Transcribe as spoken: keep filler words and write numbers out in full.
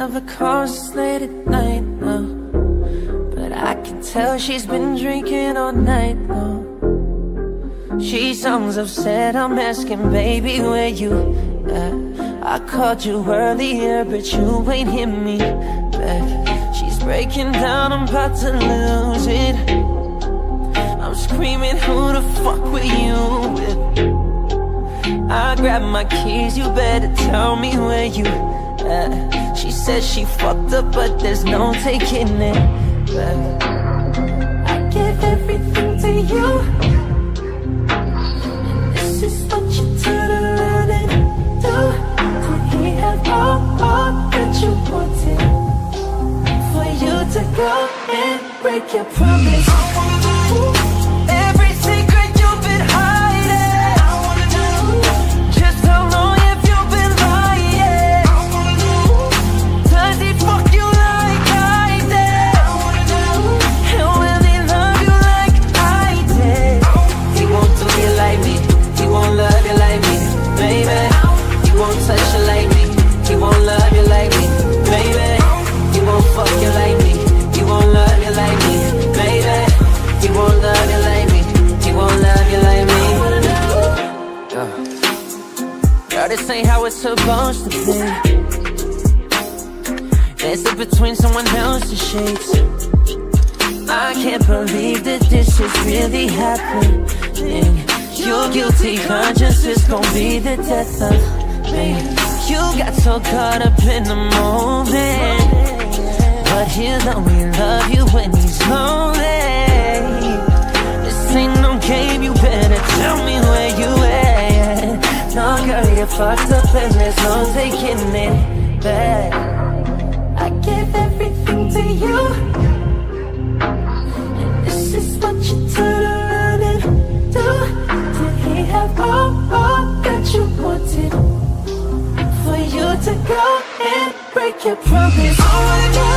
never calls late at night, no. But I can tell she's been drinking all night, no. She sounds upset, I'm asking, baby, where you at? I called you earlier, but you ain't hit me back. She's breaking down, I'm about to lose it. I'm screaming, who the fuck were you with? I grabbed my keys, you better tell me where you at. She says she fucked up, but there's no taking it back. I give everything to you, and this is what you turn around and do. Did he have all, all that you wanted? For you to go and break your promise. Every secret you've been hiding, I wanna know. Just how long have you been lying? I wanna know. Does he fuck you like I did? I wanna know. And will he love you like I did? He won't do you like me, he won't love you like me, baby. He won't touch you like me, he won't love you like me, baby. He won't fuck you like me, he won't love you like me, baby. He won't love you like me, he won't love you like me. Yeah. Girl, this ain't how it's supposed to be. Dancing between someone else's sheets. I can't believe that this is really happening. Your guilty conscience is gonna be the death of me. You got so caught up in the moment, but he'll only love you when he's lonely. This ain't no game, you better tell me where you at. No, girl, you're fucked up and there's no taking it back. I give everything to you, and this is what you turn around and do. Did he have all, all that you wanted? For you to go and break your promise. Oh my God.